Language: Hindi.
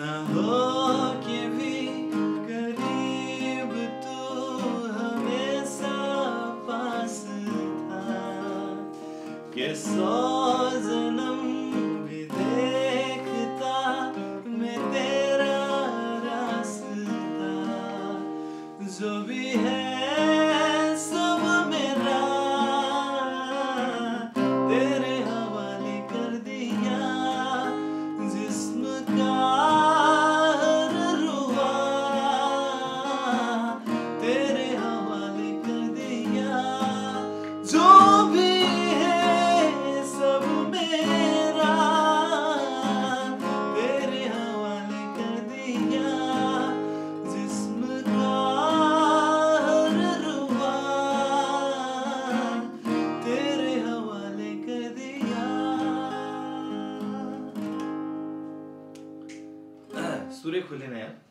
न हो के भी करीब तू हमेशा पास था कि 100 जन्म भी देखता मैं तेरा रास्ता जो भी है सब मेरा तेरे हवाले कर दिया जिस्म का हर रुआ तेरे हवाले कर दिया जो भी है सब मेरा तेरे हवाले कर दिया जिस्म का हर रुआ तेरे हवाले कर दिया। सूर्य खुले ना यार।